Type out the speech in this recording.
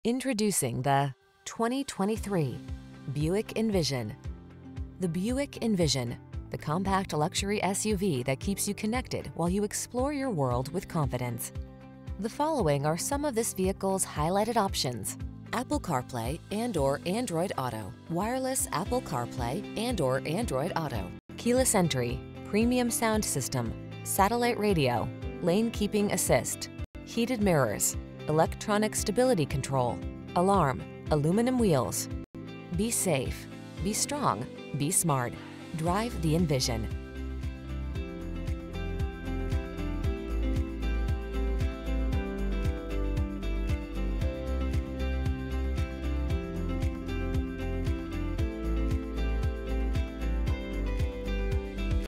Introducing the 2023 Buick Envision. The Buick Envision, the compact luxury SUV that keeps you connected while you explore your world with confidence. The following are some of this vehicle's highlighted options: Apple CarPlay and/or Android Auto, wireless Apple CarPlay and/or Android Auto, keyless entry, premium sound system, satellite radio, lane keeping assist, heated mirrors, electronic stability control, alarm, aluminum wheels. Be safe, be strong, be smart. Drive the Envision.